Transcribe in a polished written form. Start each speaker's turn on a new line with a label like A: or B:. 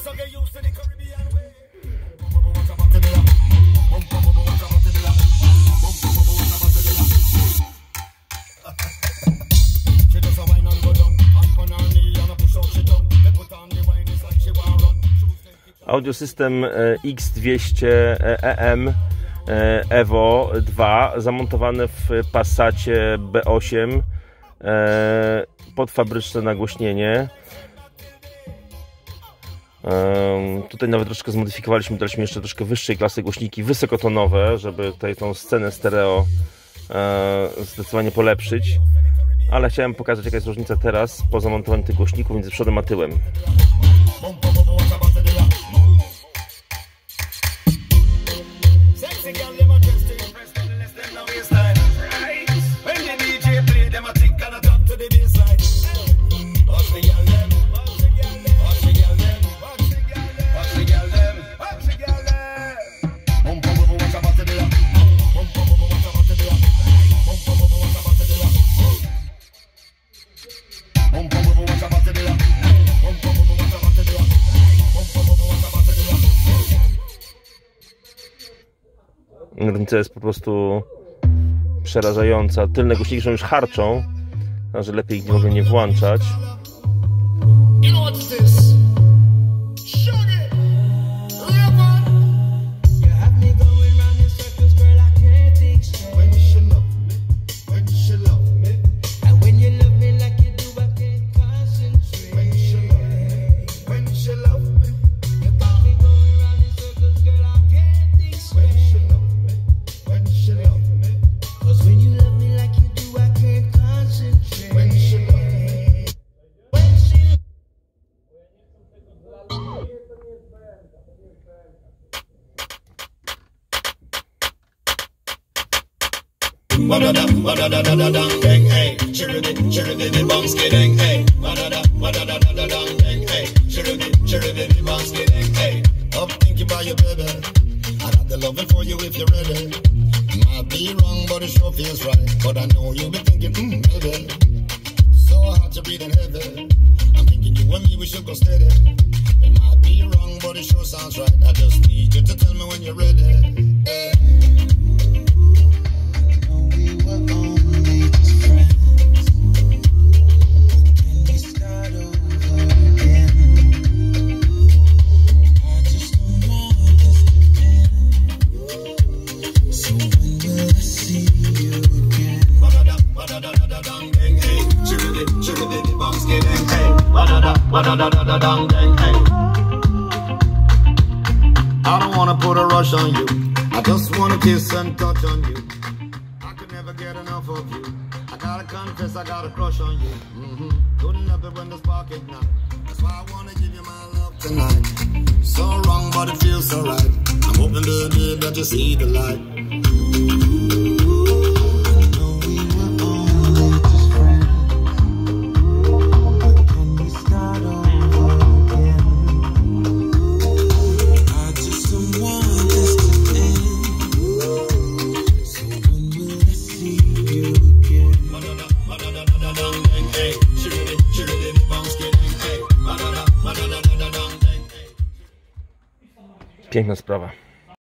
A: Audiosystem X200 EM Evo 2 zamontowany w Passacie B8, podfabryczne nagłośnienie. Tutaj nawet troszkę zmodyfikowaliśmy, daliśmy jeszcze troszkę wyższej klasy głośniki wysokotonowe, żeby tutaj tą scenę stereo zdecydowanie polepszyć. Ale chciałem pokazać, jaka jest różnica teraz po zamontowaniu tych głośników między przodem a tyłem. Różnica jest po prostu przerażająca. Tylne głośniki już harczą, że lepiej ich mogę nie włączać.
B: Up thinking about your baby. I got the loving for you if you're ready. Might be wrong, but it sure feels right. But I know you've been thinking, maybe. So hard to breathe in heavy. I'm thinking you and me, we should go steady. It might be wrong, but it sure sounds right. I just need you to tell me when you're ready. I don't wanna put a rush on you. I just wanna kiss and touch on you. I could never get enough of you. I gotta confess, I got a crush on you. Couldn't help it when the spark ignite. That's why I wanna give you my love tonight. So wrong, but it feels so right. I'm hoping, baby, that you see the light.
A: Piękna sprawa.